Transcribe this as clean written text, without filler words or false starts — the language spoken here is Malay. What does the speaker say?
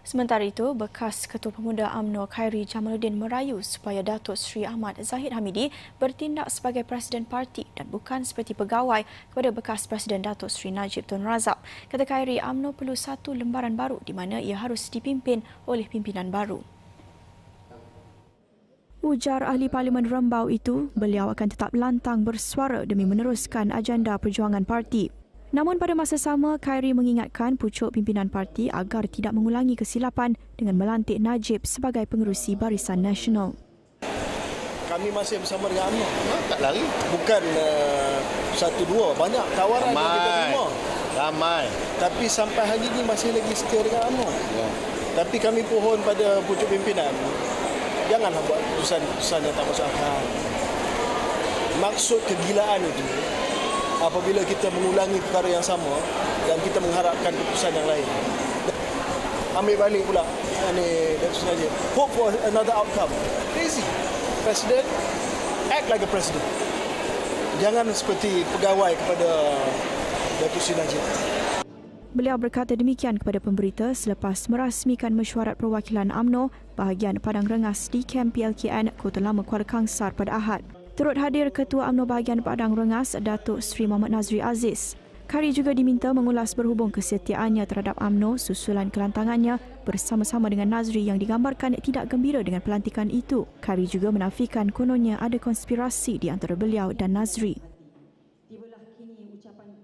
Sementara itu, bekas Ketua Pemuda UMNO Khairi Jamaluddin merayu supaya Datuk Seri Ahmad Zahid Hamidi bertindak sebagai Presiden Parti dan bukan seperti pegawai kepada bekas Presiden Datuk Seri Najib Tun Razak. Kata Khairi, UMNO perlu satu lembaran baru di mana ia harus dipimpin oleh pimpinan baru. Ujar ahli Parlimen Rembau itu, beliau akan tetap lantang bersuara demi meneruskan agenda perjuangan parti. Namun pada masa sama, Khairi mengingatkan pucuk pimpinan parti agar tidak mengulangi kesilapan dengan melantik Najib sebagai pengerusi Barisan Nasional. Kami masih bersama dengan UMNO. Tak lari. Bukan satu dua, banyak tawaran yang kita terima. Ramai. Tapi sampai hari ini masih lagi setia dengan UMNO. Ya. Tapi kami pohon pada pucuk pimpinan, janganlah buat keputusan yang tak masuk akal. Maksud kegilaan itu, apabila kita mengulangi perkara yang sama dan kita mengharapkan keputusan yang lain. Ambil balik pula ni Datuk Seri Najib. Hope for another outcome. Crazy. President, act like a president. Jangan seperti pegawai kepada Datuk Seri Najib. Beliau berkata demikian kepada pemberita selepas merasmikan mesyuarat perwakilan UMNO bahagian Padang Rengas di kamp PLKN Kota Lama Kuala Kangsar pada Ahad. Turut hadir Ketua UMNO bahagian Padang Rengas, Datuk Seri Muhammad Nazri Aziz. Khairi juga diminta mengulas berhubung kesetiaannya terhadap UMNO susulan kelantangannya bersama-sama dengan Nazri yang digambarkan tidak gembira dengan pelantikan itu. Khairi juga menafikan kononnya ada konspirasi di antara beliau dan Nazri.